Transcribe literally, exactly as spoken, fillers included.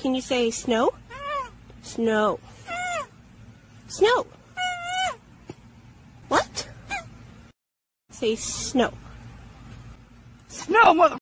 Can you say snow? Snow. Snow. What? Say snow. Snow, mother...